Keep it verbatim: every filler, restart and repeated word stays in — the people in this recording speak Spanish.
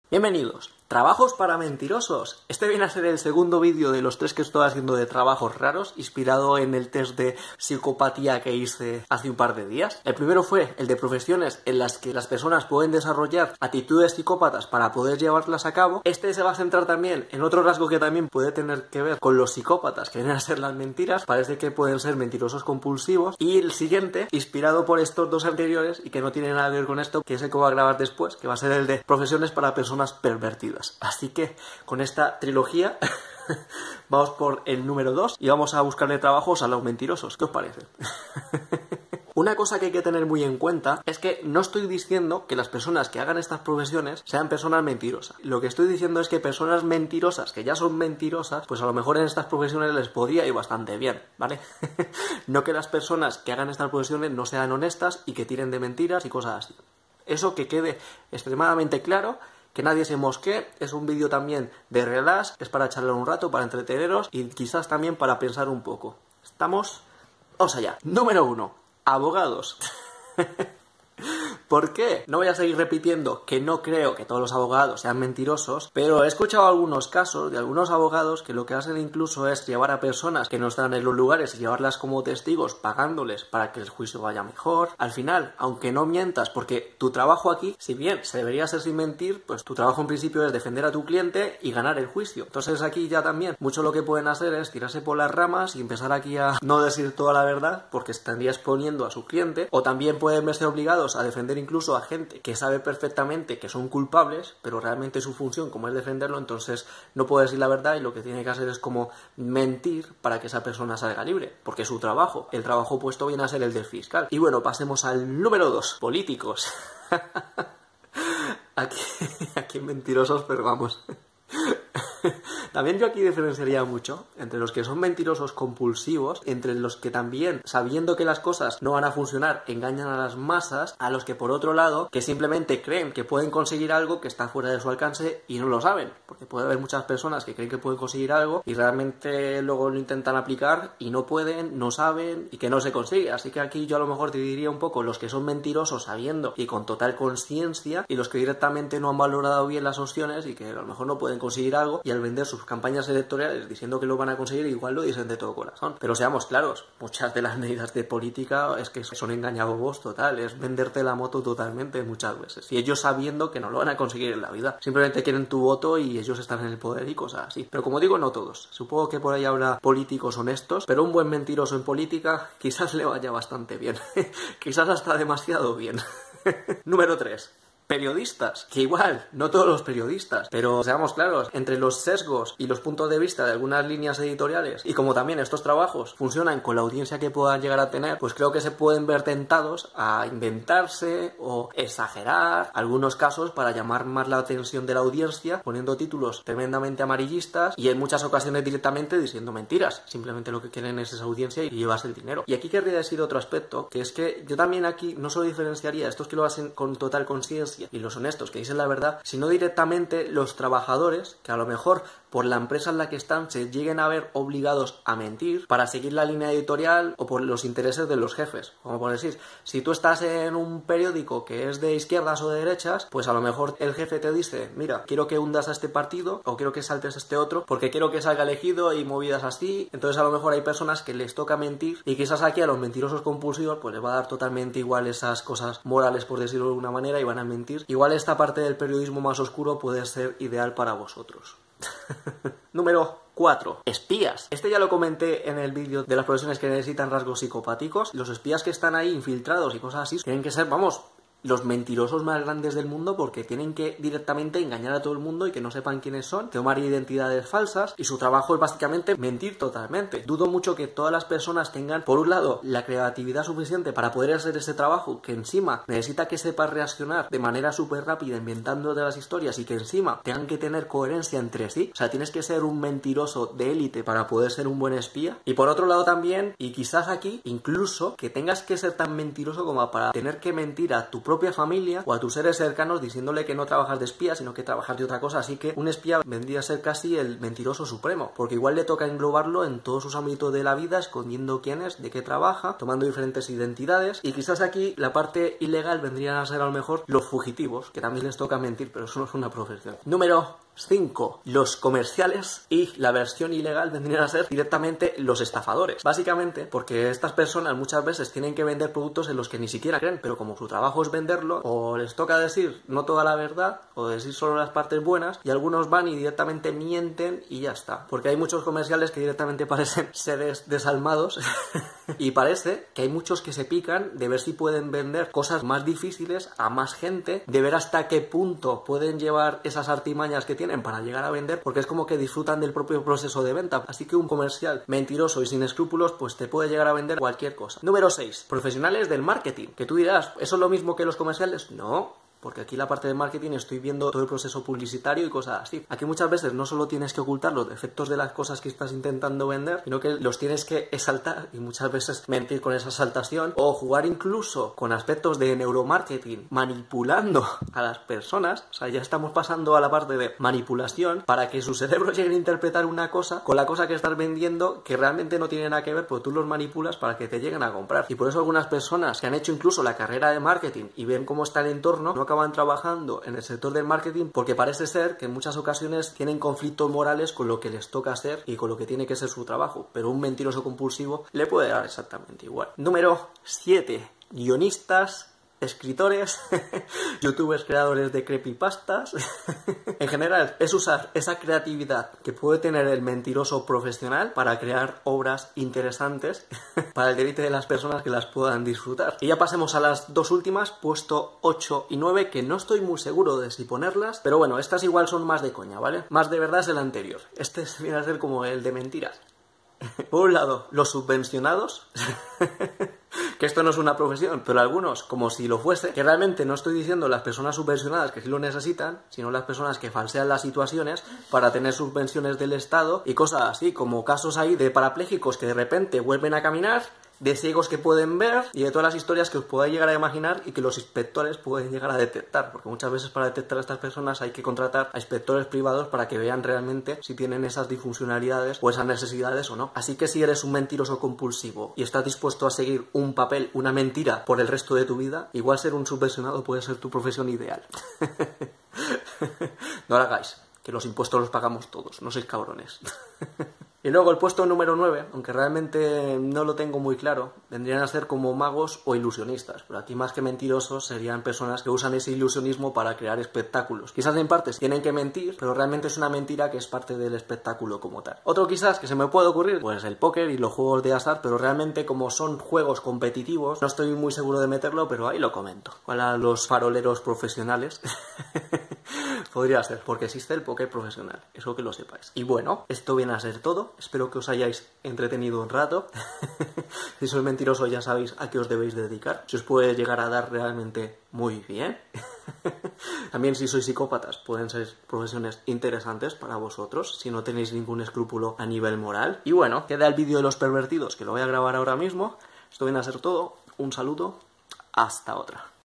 Bienvenidos. ¿Trabajos para mentirosos? Este viene a ser el segundo vídeo de los tres que estoy haciendo de trabajos raros, inspirado en el test de psicopatía que hice hace un par de días. El primero fue el de profesiones en las que las personas pueden desarrollar actitudes psicópatas para poder llevarlas a cabo. Este se va a centrar también en otro rasgo que también puede tener que ver con los psicópatas, que vienen a ser las mentiras. Parece que pueden ser mentirosos compulsivos. Y el siguiente, inspirado por estos dos anteriores y que no tiene nada que ver con esto, que es el que voy a grabar después, que va a ser el de profesiones para personas pervertidas. Así que con esta trilogía vamos por el número dos y vamos a buscarle trabajos a los mentirosos. ¿Qué os parece? Una cosa que hay que tener muy en cuenta es que no estoy diciendo que las personas que hagan estas profesiones sean personas mentirosas. Lo que estoy diciendo es que personas mentirosas, que ya son mentirosas, pues a lo mejor en estas profesiones les podría ir bastante bien, ¿vale? No que las personas que hagan estas profesiones no sean honestas y que tiren de mentiras y cosas así. Eso que quede extremadamente claro. Que nadie se mosquee, es un vídeo también de relax, es para charlar un rato, para entreteneros y quizás también para pensar un poco. ¿Estamos? Vamos allá. Número uno. Abogados. ¿Por qué? No voy a seguir repitiendo que no creo que todos los abogados sean mentirosos, pero he escuchado algunos casos de algunos abogados que lo que hacen incluso es llevar a personas que no están en los lugares y llevarlas como testigos pagándoles para que el juicio vaya mejor. Al final, aunque no mientas, porque tu trabajo aquí, si bien se debería hacer sin mentir, pues tu trabajo en principio es defender a tu cliente y ganar el juicio. Entonces aquí ya también mucho lo que pueden hacer es tirarse por las ramas y empezar aquí a no decir toda la verdad porque estaría exponiendo a su cliente, o también pueden verse obligados a defender incluso a gente que sabe perfectamente que son culpables, pero realmente su función como es defenderlo, entonces no puede decir la verdad y lo que tiene que hacer es como mentir para que esa persona salga libre, porque es su trabajo. El trabajo opuesto viene a ser el del fiscal. Y bueno, pasemos al número dos, políticos. Aquí, aquí mentirosos, pero vamos. También yo aquí diferenciaría mucho entre los que son mentirosos compulsivos, entre los que también, sabiendo que las cosas no van a funcionar, engañan a las masas, a los que por otro lado, que simplemente creen que pueden conseguir algo que está fuera de su alcance y no lo saben, porque puede haber muchas personas que creen que pueden conseguir algo y realmente luego lo intentan aplicar y no pueden, no saben y que no se consigue. Así que aquí yo a lo mejor te diría un poco los que son mentirosos sabiendo y con total conciencia, y los que directamente no han valorado bien las opciones y que a lo mejor no pueden conseguir algo y al vender sus campañas electorales diciendo que lo van a conseguir igual lo dicen de todo corazón. Pero seamos claros, muchas de las medidas de política es que son engañabobos total, es venderte la moto totalmente muchas veces. Y ellos sabiendo que no lo van a conseguir en la vida. Simplemente quieren tu voto y ellos están en el poder y cosas así. Pero como digo, no todos. Supongo que por ahí habrá políticos honestos, pero un buen mentiroso en política quizás le vaya bastante bien. Quizás hasta demasiado bien. Número tres. Periodistas, que igual, no todos los periodistas, pero seamos claros, entre los sesgos y los puntos de vista de algunas líneas editoriales y como también estos trabajos funcionan con la audiencia que puedan llegar a tener, pues creo que se pueden ver tentados a inventarse o exagerar algunos casos para llamar más la atención de la audiencia, poniendo títulos tremendamente amarillistas y en muchas ocasiones directamente diciendo mentiras. Simplemente lo que quieren es esa audiencia y llevarse el dinero. Y aquí querría decir otro aspecto, que es que yo también aquí no solo diferenciaría a estos que lo hacen con total conciencia y los honestos que dicen la verdad, sino directamente los trabajadores que a lo mejor por la empresa en la que están se lleguen a ver obligados a mentir para seguir la línea editorial o por los intereses de los jefes. Como por decir, si tú estás en un periódico que es de izquierdas o de derechas, pues a lo mejor el jefe te dice, mira, quiero que hundas a este partido o quiero que saltes a este otro porque quiero que salga elegido y movidas así. Entonces a lo mejor hay personas que les toca mentir y quizás aquí a los mentirosos compulsivos pues les va a dar totalmente igual esas cosas morales, por decirlo de alguna manera, y van a mentir. Igual esta parte del periodismo más oscuro puede ser ideal para vosotros. Número cuatro. Espías. Este ya lo comenté en el vídeo de las profesiones que necesitan rasgos psicopáticos. Los espías que están ahí infiltrados y cosas así tienen que ser, vamos, los mentirosos más grandes del mundo porque tienen que directamente engañar a todo el mundo y que no sepan quiénes son, tomar identidades falsas y su trabajo es básicamente mentir totalmente. Dudo mucho que todas las personas tengan, por un lado, la creatividad suficiente para poder hacer ese trabajo que encima necesita que sepas reaccionar de manera súper rápida inventando de las historias y que encima tengan que tener coherencia entre sí. O sea, tienes que ser un mentiroso de élite para poder ser un buen espía. Y por otro lado también, y quizás aquí, incluso que tengas que ser tan mentiroso como para tener que mentir a tu propia familia o a tus seres cercanos diciéndole que no trabajas de espía, sino que trabajas de otra cosa. Así que un espía vendría a ser casi el mentiroso supremo, porque igual le toca englobarlo en todos sus ámbitos de la vida, escondiendo quién es, de qué trabaja, tomando diferentes identidades. Y quizás aquí la parte ilegal vendrían a ser a lo mejor los fugitivos, que también les toca mentir, pero eso no es una profesión. Número cinco. Los comerciales, y la versión ilegal vendrían a ser directamente los estafadores. Básicamente porque estas personas muchas veces tienen que vender productos en los que ni siquiera creen, pero como su trabajo es venderlo, o les toca decir no toda la verdad, o decir solo las partes buenas, y algunos van y directamente mienten y ya está. Porque hay muchos comerciales que directamente parecen seres desalmados y parece que hay muchos que se pican de ver si pueden vender cosas más difíciles a más gente, de ver hasta qué punto pueden llevar esas artimañas que tienen para llegar a vender, porque es como que disfrutan del propio proceso de venta. Así que un comercial mentiroso y sin escrúpulos pues te puede llegar a vender cualquier cosa. Número seis. Profesionales del marketing. Que tú dirás, ¿eso es lo mismo que los comerciales? No. Porque aquí la parte de marketing estoy viendo todo el proceso publicitario y cosas así. Aquí muchas veces no solo tienes que ocultar los defectos de las cosas que estás intentando vender, sino que los tienes que exaltar y muchas veces mentir con esa exaltación, o jugar incluso con aspectos de neuromarketing, manipulando a las personas. O sea, ya estamos pasando a la parte de manipulación para que su cerebro llegue a interpretar una cosa con la cosa que estás vendiendo que realmente no tiene nada que ver, pero tú los manipulas para que te lleguen a comprar. Y por eso algunas personas que han hecho incluso la carrera de marketing y ven cómo está el entorno, no acaban trabajando en el sector del marketing, porque parece ser que en muchas ocasiones tienen conflictos morales con lo que les toca hacer y con lo que tiene que ser su trabajo, pero un mentiroso compulsivo le puede dar exactamente igual. Número siete. Guionistas, escritores, youtubers creadores de creepypastas. En general, es usar esa creatividad que puede tener el mentiroso profesional para crear obras interesantes para el deleite de las personas que las puedan disfrutar. Y ya pasemos a las dos últimas, puesto ocho y nueve, que no estoy muy seguro de si ponerlas, pero bueno, estas igual son más de coña, ¿vale? Más de verdad es el anterior. Este viene a ser como el de mentiras. Por un lado, los subvencionados, que esto no es una profesión, pero algunos como si lo fuese, que realmente no estoy diciendo las personas subvencionadas que sí lo necesitan, sino las personas que falsean las situaciones para tener subvenciones del Estado y cosas así, como casos ahí de parapléjicos que de repente vuelven a caminar, de ciegos que pueden ver y de todas las historias que os podáis llegar a imaginar y que los inspectores pueden llegar a detectar, porque muchas veces para detectar a estas personas hay que contratar a inspectores privados para que vean realmente si tienen esas disfuncionalidades o esas necesidades o no. Así que si eres un mentiroso compulsivo y estás dispuesto a seguir un papel, una mentira por el resto de tu vida, igual ser un subvencionado puede ser tu profesión ideal. No lo hagáis, que los impuestos los pagamos todos, no sois cabrones. Y luego el puesto número nueve, aunque realmente no lo tengo muy claro, vendrían a ser como magos o ilusionistas. Pero aquí más que mentirosos serían personas que usan ese ilusionismo para crear espectáculos. Quizás en partes tienen que mentir, pero realmente es una mentira que es parte del espectáculo como tal. Otro quizás que se me puede ocurrir, pues el póker y los juegos de azar, pero realmente como son juegos competitivos, no estoy muy seguro de meterlo, pero ahí lo comento. Para los faroleros profesionales podría ser, porque existe el póker profesional, eso que lo sepáis. Y bueno, esto viene a ser todo. Espero que os hayáis entretenido un rato. Si sois mentirosos ya sabéis a qué os debéis dedicar. Si os puede llegar a dar realmente muy bien. También si sois psicópatas pueden ser profesiones interesantes para vosotros, si no tenéis ningún escrúpulo a nivel moral. Y bueno, queda el vídeo de los pervertidos, que lo voy a grabar ahora mismo. Esto viene a ser todo. Un saludo. Hasta otra.